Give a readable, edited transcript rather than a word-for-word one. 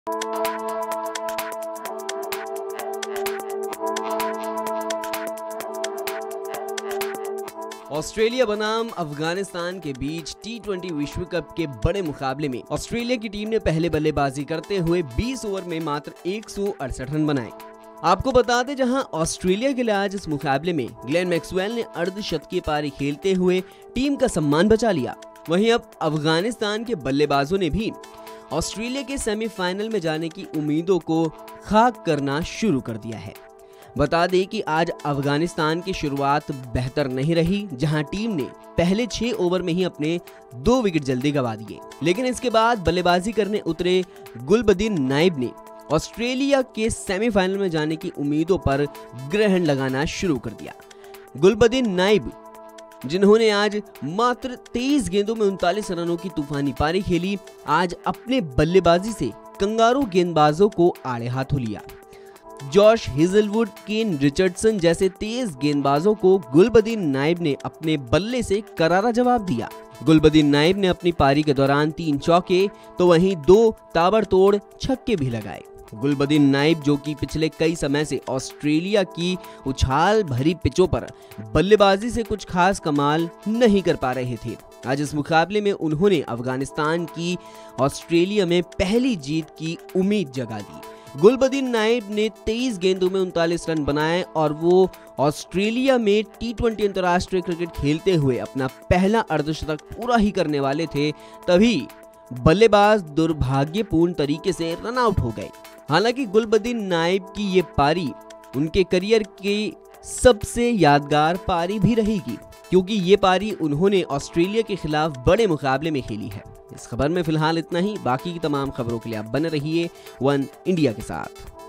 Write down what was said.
Australia बनाम अफगानिस्तान के बीच टी20 विश्व कप के बड़े मुकाबले में ऑस्ट्रेलिया की टीम ने पहले बल्लेबाजी करते हुए 20 ओवर में मात्र 168 रन बनाए। आपको बता दें, जहां ऑस्ट्रेलिया के लिए आज इस मुकाबले में ग्लेन मैक्सवेल ने अर्धशतकीय पारी खेलते हुए टीम का सम्मान बचा लिया, वहीं अब अफगानिस्तान के बल्लेबाजों ने भी ऑस्ट्रेलिया के सेमीफाइनल में जाने की उम्मीदों को खाक करना शुरू कर दिया है। बता दें कि आज अफगानिस्तान की शुरुआत बेहतर नहीं रही, जहां टीम ने पहले 6 ओवर में ही अपने 2 विकेट जल्दी गंवा दिए, लेकिन इसके बाद बल्लेबाजी करने उतरे गुलबदीन नाइब ने ऑस्ट्रेलिया के सेमीफाइनल में जाने की उम्मीदों पर ग्रहण लगाना शुरू कर दिया। गुलबदीन नाइब, जिन्होंने आज मात्र 23 गेंदों में 39 रनों की तूफानी पारी खेली, आज अपने बल्लेबाजी से कंगारू गेंदबाजों को आड़े हाथों लिया। जॉश हेजलवुड, केन रिचर्डसन जैसे तेज गेंदबाजों को गुलबदीन नाइब ने अपने बल्ले से करारा जवाब दिया। गुलबदीन नाइब ने अपनी पारी के दौरान 3 चौके तो वहीं 2 ताबड़तोड़ छक्के भी लगाए। गुलबदीन नाइब, जो कि पिछले कई समय से ऑस्ट्रेलिया की उछाल भरी पिचों पर बल्लेबाजी से कुछ खास कमाल नहीं कर पा रहे थे, आज इस मुकाबले में उन्होंने अफगानिस्तान की ऑस्ट्रेलिया में पहली जीत की उम्मीद जगा दी। गुलबदीन नाइब ने 23 गेंदों में 39 रन बनाए और वो ऑस्ट्रेलिया में टी20 अंतर्राष्ट्रीय क्रिकेट खेलते हुए अपना पहला अर्धशतक पूरा ही करने वाले थे, तभी बल्लेबाज दुर्भाग्यपूर्ण तरीके से रन आउट हो गए। हालांकि गुलबदीन नाइब की ये पारी उनके करियर की सबसे यादगार पारी भी रहेगी, क्योंकि ये पारी उन्होंने ऑस्ट्रेलिया के खिलाफ बड़े मुकाबले में खेली है। इस खबर में फिलहाल इतना ही। बाकी की तमाम खबरों के लिए आप बने रहिए वन इंडिया के साथ।